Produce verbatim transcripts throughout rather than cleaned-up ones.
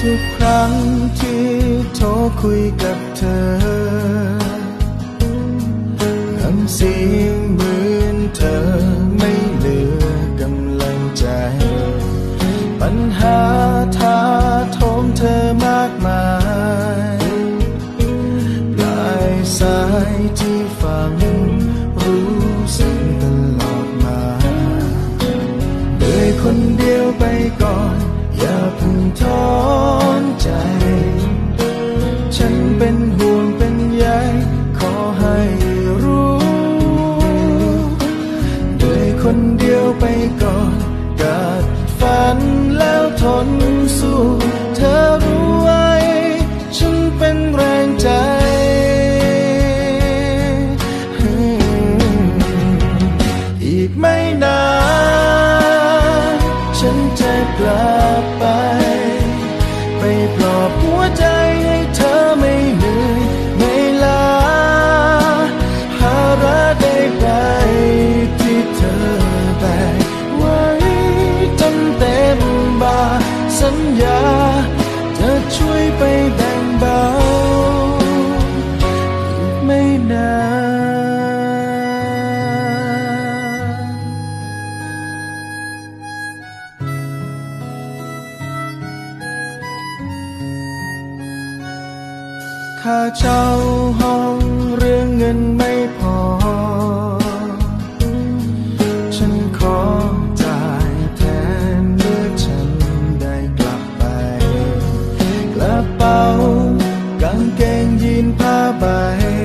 ทุกครั้งที่โทรคุยกับเธอน้ำเสียงเหมือนเธอไม่เหลือกำลังใจปัญหาท้าโถมเธอมากมายปลายสายที่ฟังรู้สึกตลอดมาเหนื่อยคนเดียวไปก่อนอย่าเพิ่งท้อใจฉันเป็นห่วงเป็นใยขอให้รู้เหนื่อยคนเดียวไปก่อนกัดฟันแล้วทนสู้เธอรู้ไว้ฉันเป็นแรงใจอีกไม่นานฉันจะกลับไปไปปลอบหัวใจให้เธอไม่เหนื่อยไม่ล้าภาระใดๆที่เธอแบกไว้จนเต็มบ่าสัญญาจะช่วยไปแบ่งเบาอีกไม่นานค่าเช่าห้องเรื่องเงินไม่พอฉันขอจ่ายแทนเมื่อฉันได้กลับไปกระเป๋ากางเกงยีนผ้าใบ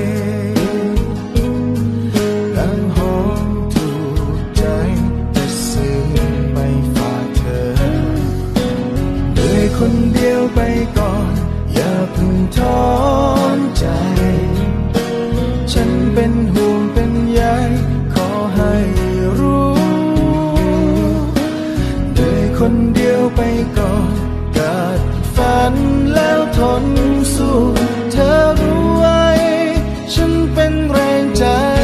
ดังหอมถูกใจจะซื้อไปฝากเธอเหนื่อยคนเดียวไปก่อนอย่าเพิ่งท้อใจฉันเป็นห่วงเป็นใยขอให้รู้เหนื่อยคนเดียวไปก่อนกัดฟันแล้วทนสู้เธอรู้ไว้ฉันเป็นแรงใจ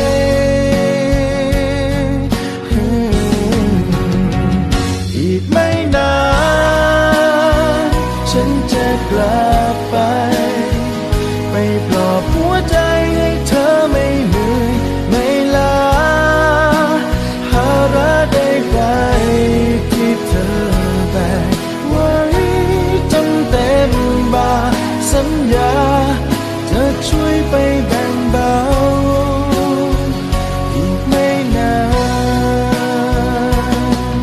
อีกไม่นานฉันจะกลับไปไปปลอบหัวใจให้เธอไม่เหนื่อยไม่ล้าภาระใดๆที่เธอแบกไว้จนเต็มบ่าสัญญาจะช่วยไปแบ่งเบาอีกไม่นาน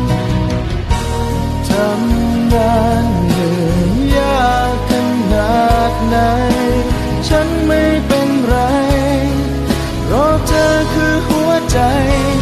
ทำงานเหนื่อยยากขนาดไหนฉันไม่เป็นไรเพราะเธอคือหัวใจ